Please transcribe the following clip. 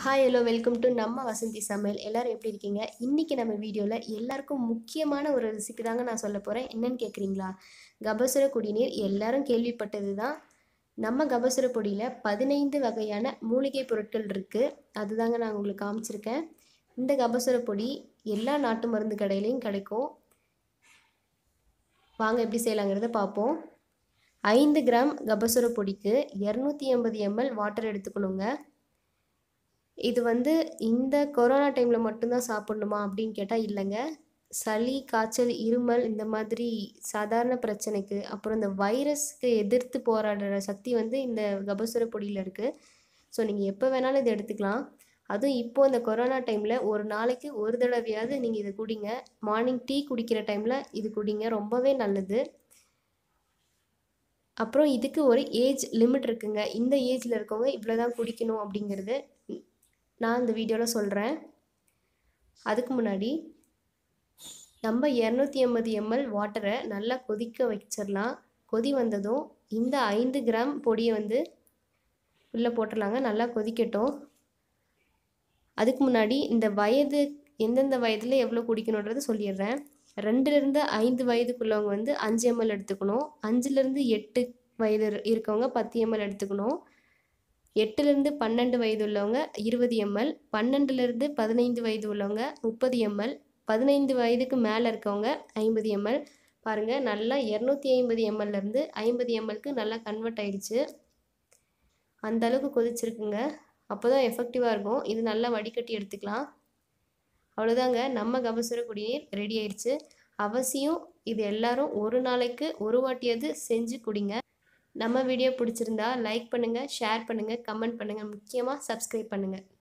Hi hello welcome to நம்ம வசந்தி சமையல். எல்லாரும் எப்படி இருக்கீங்க? இன்றைக்கி நம்ம வீடியோவில் எல்லாருக்கும் முக்கியமான ஒரு ரெசிபி தாங்க நான் சொல்ல போகிறேன். என்னன்னு கேட்குறீங்களா? கபசுர குடிநீர். எல்லாரும் கேள்விப்பட்டது தான். நம்ம கபசுர பொடியில் 15 வகையான மூலிகை பொருட்கள் இருக்குது. அதுதாங்க நான் உங்களுக்கு காமிச்சிருக்கேன். இந்த கபசுர பொடி எல்லா நாட்டு மருந்து கடையிலையும் கிடைக்கும். வாங்க எப்படி செய்யலாங்கிறத பார்ப்போம். 5 கிராம் கபசுர பொடிக்கு 280 ml வாட்டர் எடுத்துக்கணுங்க. இது இந்த கொரோனா டைமில் மட்டும்தான் சாப்பிட்ணுமா அப்படின்னு கேட்டால் இல்லைங்க. சளி, காய்ச்சல், இருமல் இந்த மாதிரி சாதாரண பிரச்சனைக்கு, அப்புறம் இந்த வைரஸ்க்கு எதிர்த்து போராடுற சக்தி இந்த கபசுர பொடியில் இருக்குது. ஸோ நீங்கள் எப்போ வேணாலும் இதை எடுத்துக்கலாம். அதுவும் இப்போது இந்த கொரோனா டைமில் ஒரு நாளைக்கு ஒரு தடவையாவது நீங்கள் இதை குடிங்க. மார்னிங் டீ குடிக்கிற டைமில் இது குடிங்க, ரொம்பவே நல்லது. அப்புறம் இதுக்கு ஒரு ஏஜ் லிமிட் இருக்குங்க. இந்த ஏஜில் இருக்கவங்க இவ்வளோ தான் குடிக்கணும் அப்படிங்கிறது நான் இந்த வீடியோவில் சொல்கிறேன். அதுக்கு முன்னாடி நம்ம 280 ml வாட்டரை நல்லா கொதிக்க வச்சிடலாம். கொதி வந்ததும் இந்த 5 கிராம் பொடியை உள்ளே போட்டுடலாங்க. நல்லா கொதிக்கட்டும். அதுக்கு முன்னாடி இந்த வயது எந்தெந்த வயதில் எவ்வளோ குடிக்கணுன்றது சொல்லிடுறேன். 2லேருந்து 5 வயதுக்குள்ளவங்க 5 ml எடுத்துக்கணும். 5லேருந்து 8 வயது இருக்கவங்க 10 ml எடுத்துக்கணும். 8லேருந்து 12 வயது உள்ளவங்க 20 ml, 12லேருந்து 15 வயது உள்ளவங்க 30 ml, 15 வயதுக்கு மேலே இருக்கவங்க 50 ml. பாருங்கள், நல்லா 250 mlலேருந்து 50 mlக்கு நல்லா கன்வெர்ட் ஆகிடுச்சு. அந்த அளவுக்கு கொதிச்சிருக்குங்க. அப்போ தான் எஃபெக்டிவாக இருக்கும். இது நல்லா வடிகட்டி எடுத்துக்கலாம். அவ்வளோதாங்க, நம்ம கபசுர குடிநீர் ரெடி ஆயிடுச்சு. அவசியம் இது எல்லாரும் ஒரு நாளைக்கு ஒரு வாட்டியாவது செஞ்சு குடிங்க. நம்ம வீடியோ பிடிச்சிருந்தா லைக் பண்ணுங்கள், ஷேர் பண்ணுங்கள், கமெண்ட் பண்ணுங்கள், முக்கியமாக சப்ஸ்கிரைப் பண்ணுங்கள்.